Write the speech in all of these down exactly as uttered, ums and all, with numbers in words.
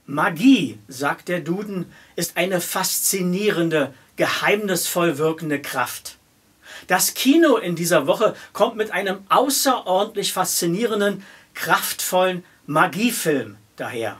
Magie, sagt der Duden, ist eine faszinierende, geheimnisvoll wirkende Kraft. Das Kino in dieser Woche kommt mit einem außerordentlich faszinierenden, kraftvollen Magiefilm daher.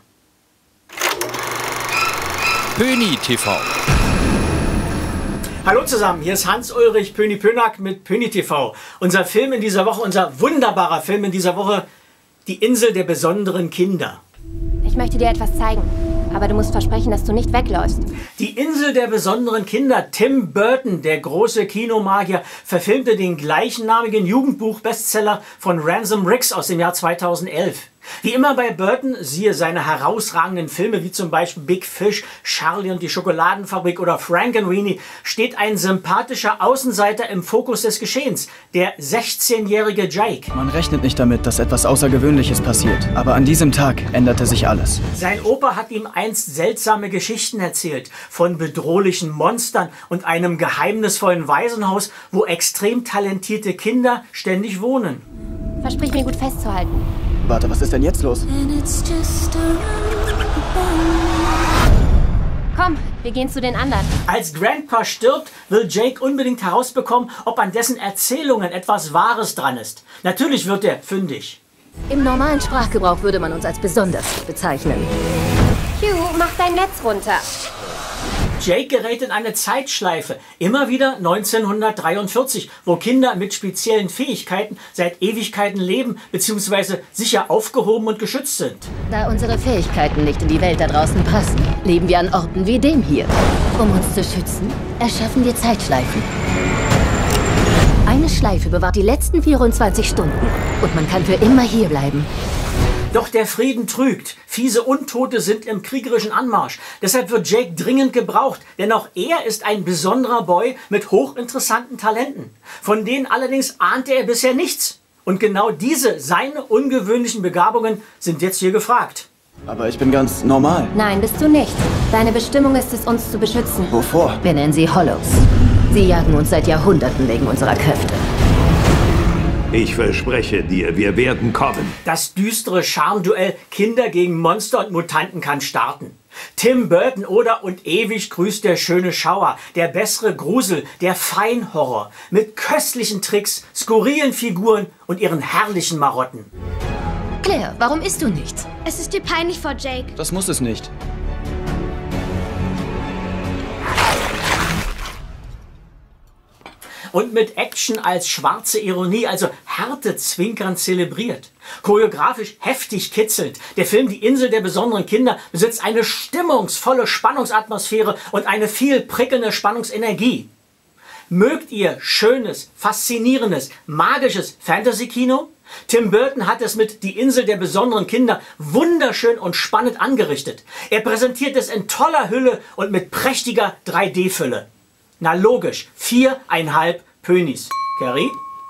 Pöni T V. Hallo zusammen, hier ist Hans-Ulrich Pöni-Pönack mit Pöni T V. Unser Film in dieser Woche, unser wunderbarer Film in dieser Woche, Die Insel der besonderen Kinder. Ich möchte dir etwas zeigen, aber du musst versprechen, dass du nicht wegläufst. Die Insel der besonderen Kinder. Tim Burton, der große Kinomagier, verfilmte den gleichnamigen Jugendbuch-Bestseller von Ransom Riggs aus dem Jahr zweitausendelf. Wie immer bei Burton, siehe seine herausragenden Filme wie zum Beispiel Big Fish, Charlie und die Schokoladenfabrik oder Frankenweenie, steht ein sympathischer Außenseiter im Fokus des Geschehens, der sechzehnjährige Jake. Man rechnet nicht damit, dass etwas Außergewöhnliches passiert, aber an diesem Tag änderte sich alles. Sein Opa hat ihm einst seltsame Geschichten erzählt, von bedrohlichen Monstern und einem geheimnisvollen Waisenhaus, wo extrem talentierte Kinder ständig wohnen. Versprich mir gut festzuhalten. Warte, was ist denn jetzt los? Komm, wir gehen zu den anderen. Als Grandpa stirbt, will Jake unbedingt herausbekommen, ob an dessen Erzählungen etwas Wahres dran ist. Natürlich wird er fündig. Im normalen Sprachgebrauch würde man uns als besonders bezeichnen. Hugh, mach dein Netz runter. Jake gerät in eine Zeitschleife, immer wieder neunzehnhundertdreiundvierzig, wo Kinder mit speziellen Fähigkeiten seit Ewigkeiten leben bzw. sicher aufgehoben und geschützt sind. Da unsere Fähigkeiten nicht in die Welt da draußen passen, leben wir an Orten wie dem hier. Um uns zu schützen, erschaffen wir Zeitschleifen. Eine Schleife bewahrt die letzten vierundzwanzig Stunden und man kann für immer hier bleiben. Doch der Frieden trügt. Fiese Untote sind im kriegerischen Anmarsch. Deshalb wird Jake dringend gebraucht, denn auch er ist ein besonderer Boy mit hochinteressanten Talenten. Von denen allerdings ahnte er bisher nichts. Und genau diese, seine ungewöhnlichen Begabungen, sind jetzt hier gefragt. Aber ich bin ganz normal. Nein, bist du nicht. Deine Bestimmung ist es, uns zu beschützen. Wovor? Wir nennen sie Hollows. Sie jagen uns seit Jahrhunderten wegen unserer Kräfte. Ich verspreche dir, wir werden kommen. Das düstere Charmeduell Kinder gegen Monster und Mutanten kann starten. Tim Burton oder Und ewig grüßt der schöne Schauer, der bessere Grusel, der Feinhorror, mit köstlichen Tricks, skurrilen Figuren und ihren herrlichen Marotten. Claire, warum isst du nichts? Es ist dir peinlich vor Jake. Das muss es nicht. Und mit Action als schwarze Ironie, also harte Zwinkern zelebriert. Choreografisch heftig kitzelnd. Der Film Die Insel der besonderen Kinder besitzt eine stimmungsvolle Spannungsatmosphäre und eine viel prickelnde Spannungsenergie. Mögt ihr schönes, faszinierendes, magisches Fantasy-Kino? Tim Burton hat es mit Die Insel der besonderen Kinder wunderschön und spannend angerichtet. Er präsentiert es in toller Hülle und mit prächtiger drei D-Fülle. Na logisch, viereinhalb Pönis. Carrie?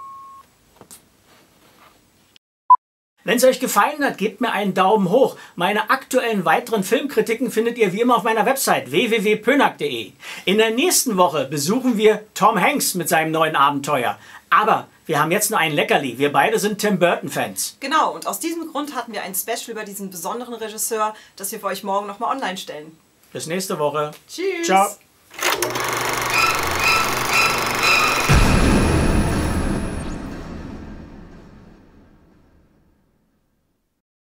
Wenn es euch gefallen hat, gebt mir einen Daumen hoch. Meine aktuellen weiteren Filmkritiken findet ihr wie immer auf meiner Website w w w punkt pönack punkt de. In der nächsten Woche besuchen wir Tom Hanks mit seinem neuen Abenteuer. Aber wir haben jetzt nur ein Leckerli. Wir beide sind Tim Burton-Fans. Genau, und aus diesem Grund hatten wir ein Special über diesen besonderen Regisseur, das wir für euch morgen nochmal online stellen. Bis nächste Woche. Tschüss. Ciao.